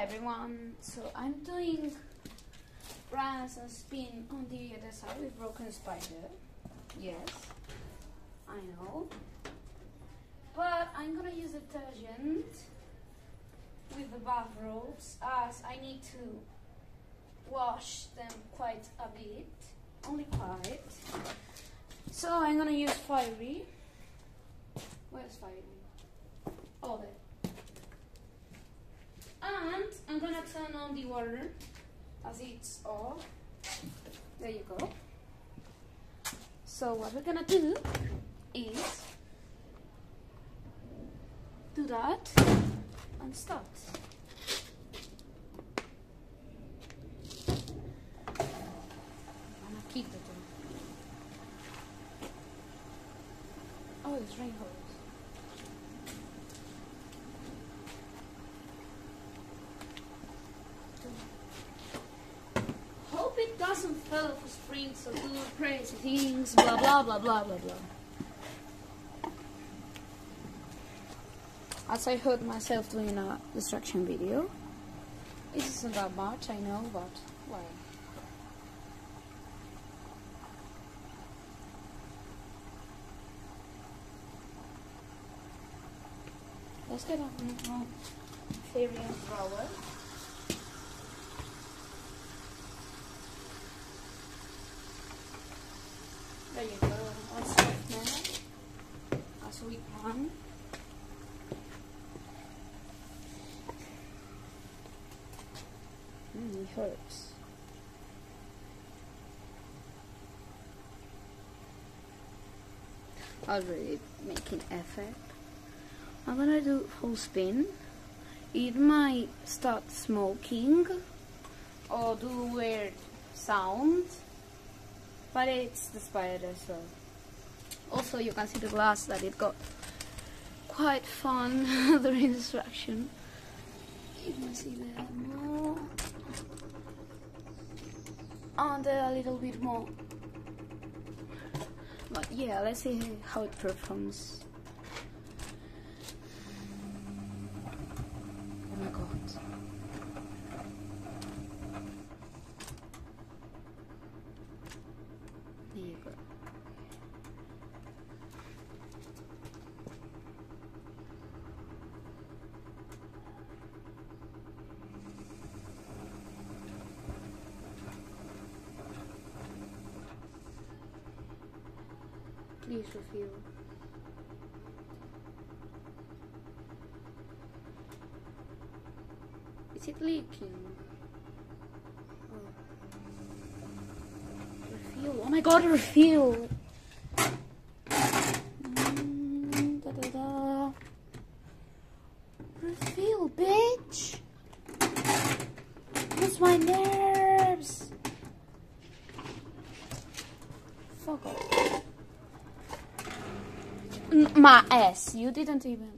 everyone, so I'm doing brass and spin on the other side with broken spider. Yes, I know, but I'm gonna use detergent with the bathrobes as I need to wash them quite a bit, only quite. So I'm gonna use Fiery. Where's Fiery? Oh, there. And I'm gonna turn on the water as it's off. There you go. So what we're gonna do is do that and start. I'm gonna keep the door. Oh, it's rain hose. It doesn't fail for spring, so do crazy things, blah blah blah blah blah blah. As I heard myself doing a distraction video. It isn't that much, I know, but why? Let's get a fairy and flower. There you go, all soft now, as we can. It hurts. Already making effect. I'm gonna do full spin. It might start smoking or do weird sound. But it's the spider, so also you can see the glass that it got quite fun during distraction. You can see there more, and there a little bit more. But yeah, let's see how it performs. Oh my god. There you go. Please refill. Is it leaking? Refill. Oh my god, refill! Da, da, da. Refill, bitch! What's my nerves? Fuck off. My ass, you didn't even.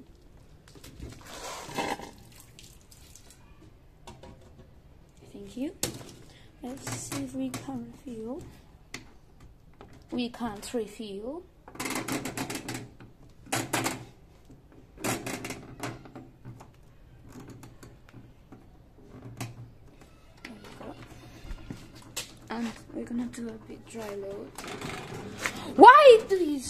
Thank you. Let's see if we can refill. We can't refill. There we go. And we're gonna do a bit dry load. Why do you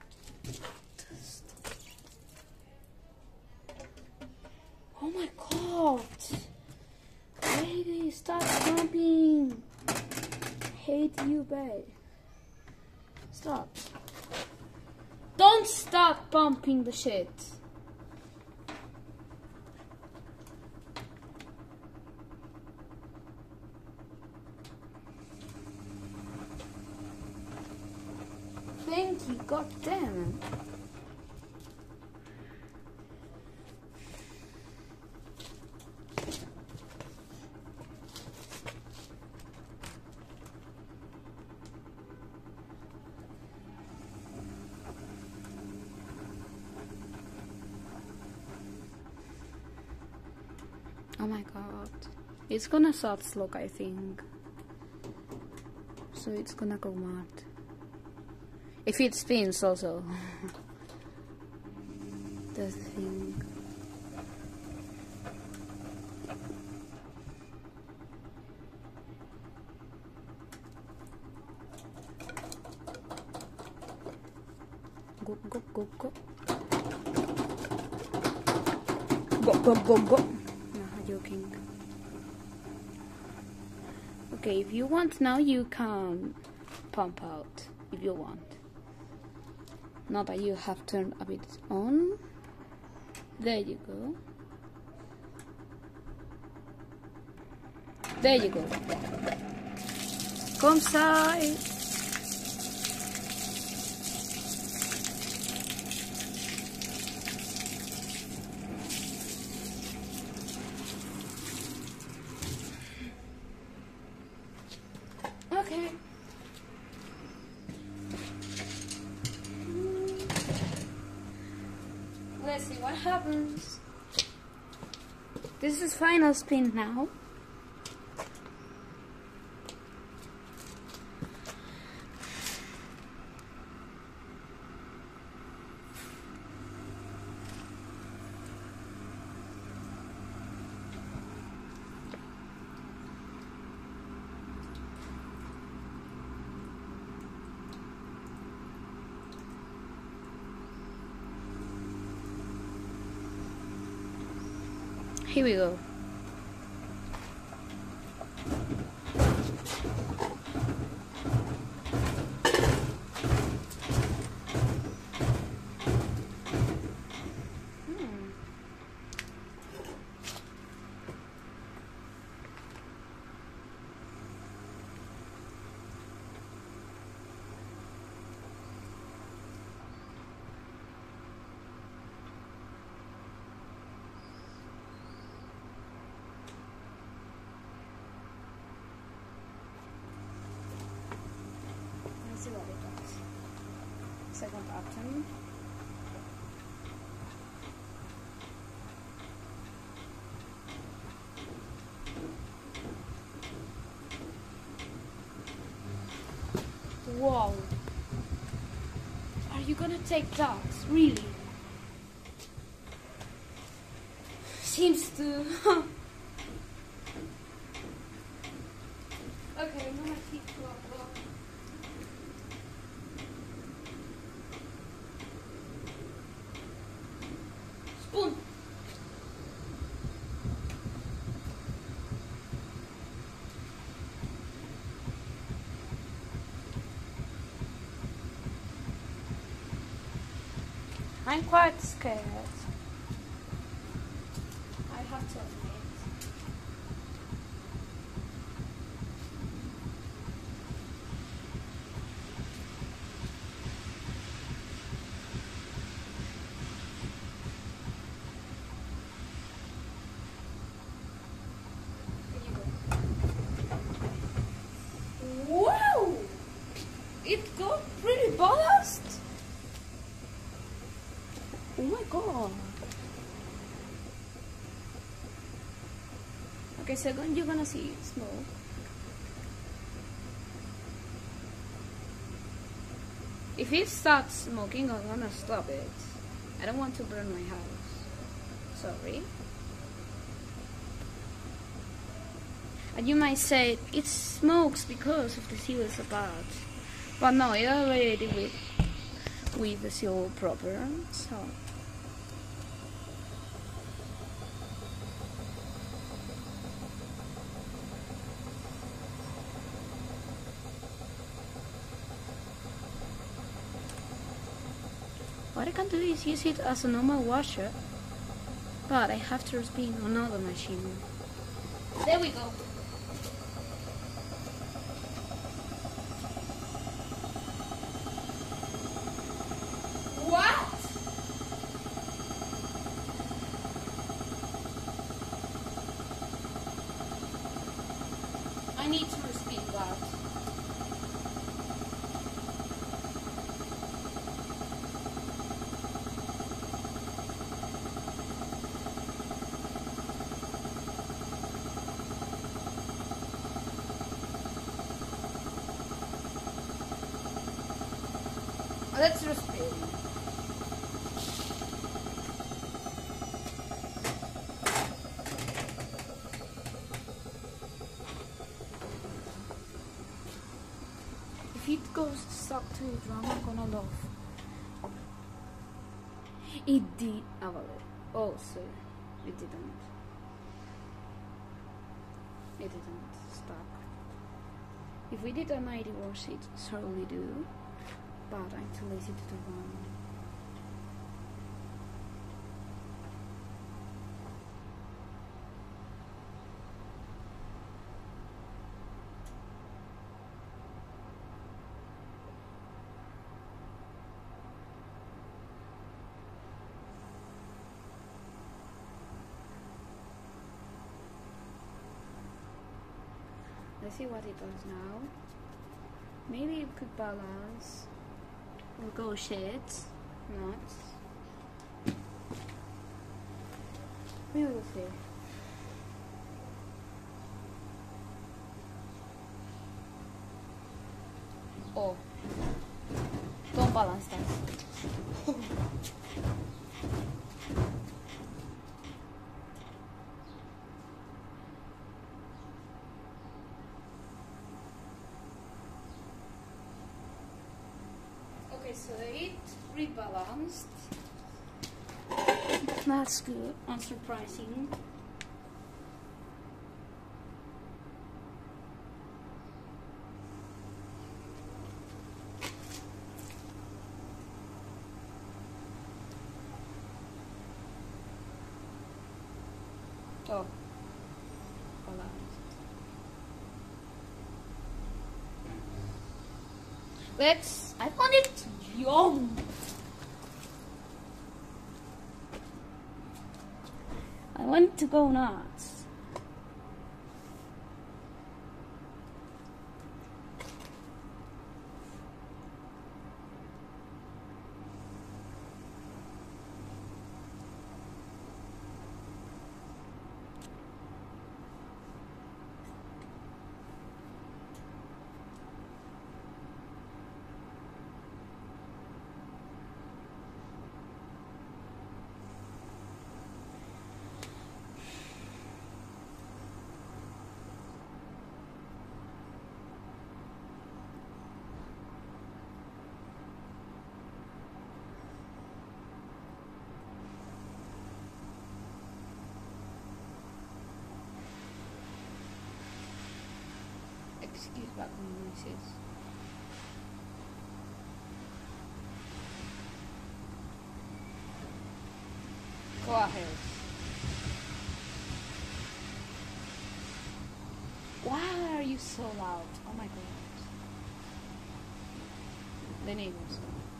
Oh my god! Baby, stop pumping! Hate you, babe. Stop. Don't stop pumping the shit. Thank you, god damn it. Oh my god. It's gonna start slow, I think. So it's gonna go mad. If it spins also. That's the thing. Go, go, go. Go, go, go, go. No, I'm joking. Okay, if you want now, you can pump out if you want. Now that you have turned a bit on. There you go. There you go. Come side. Okay. Let's see what happens. This is final spin now. Here we go. See what it does. Second button. Wow. Are you gonna take that? Really? Seems to. Okay, I'm gonna keep going. Spoon. I'm quite scared. I have to admit. Wow! It got pretty balanced. Oh my god. Okay, second you're gonna see smoke. If it starts smoking, I'm gonna stop it. I don't want to burn my house. Sorry. And you might say it smokes because of the seal is bad. But no, it already with the seal proper, so. What I can do is use it as a normal washer, but I have to spin another machine. There we go. What? I need to respin that. Let's respin. If it goes stuck to it, I'm not gonna laugh. It did. Oh, sorry. It didn't. It didn't stop. If we did a 90 words, it certainly do. But I'm too lazy to do one. Let's see what it does now. Maybe it could balance. We'll go shades, not. We will see. Oh, don't balance that. Okay, so it rebalanced. That's good, unsurprising. Oh, balanced. I found it young. I want to go nuts. Excuse background noises. Go ahead. Why are you so loud? Oh my god. The neighbors.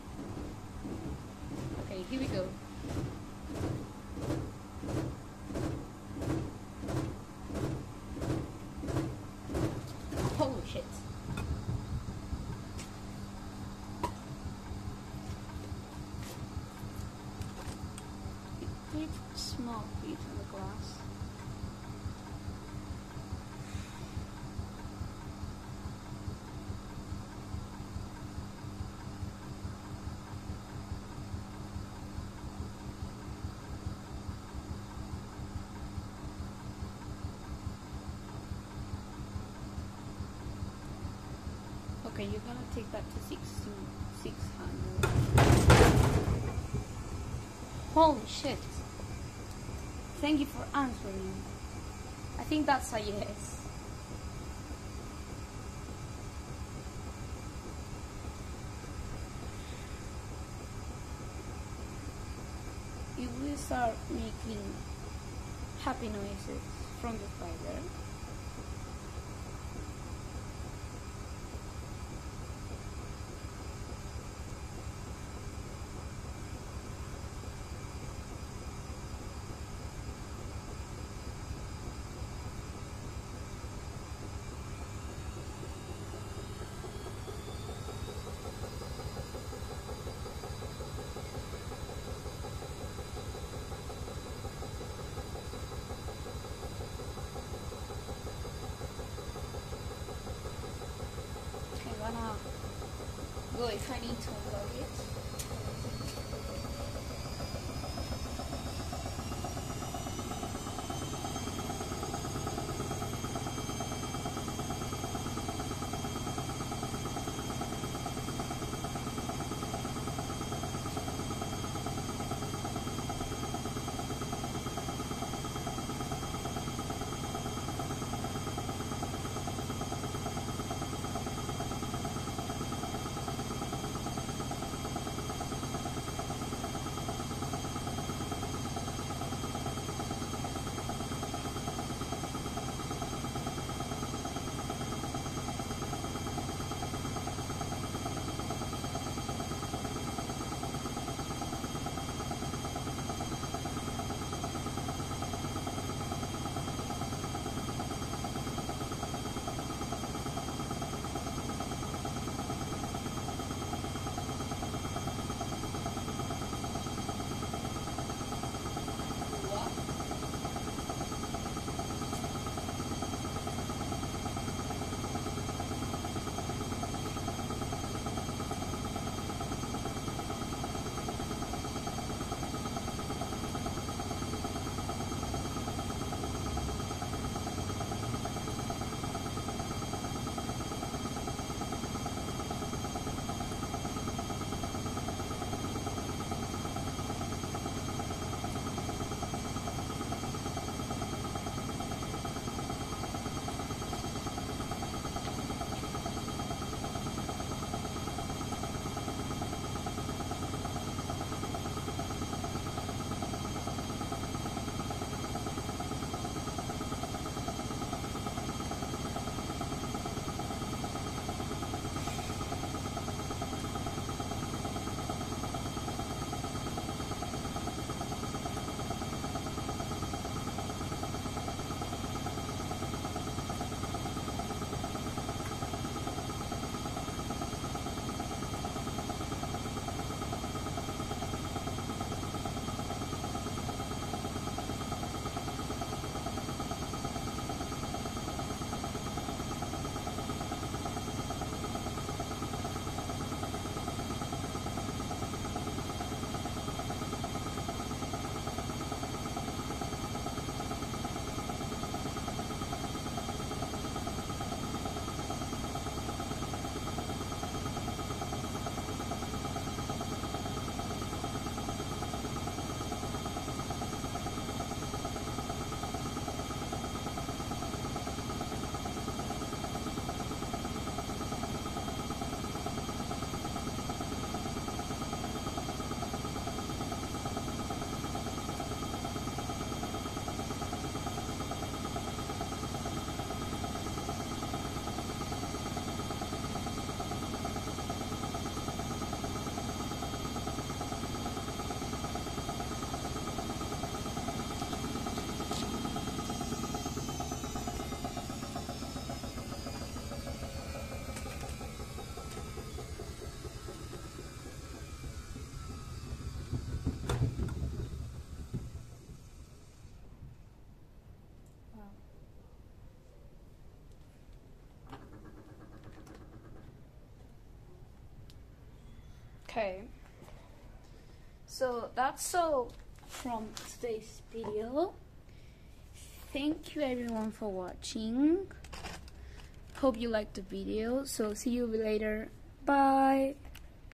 Okay, here we go. Holy shit. It did small bit on the glass. Okay, you're gonna take that to 600. Holy shit. Thank you for answering. I think that's a yes. You will start making happy noises from the spider. Go if I need to unplug it. Okay. So that's all from today's video. Thank you everyone for watching. Hope you liked the video. So see you later. Bye.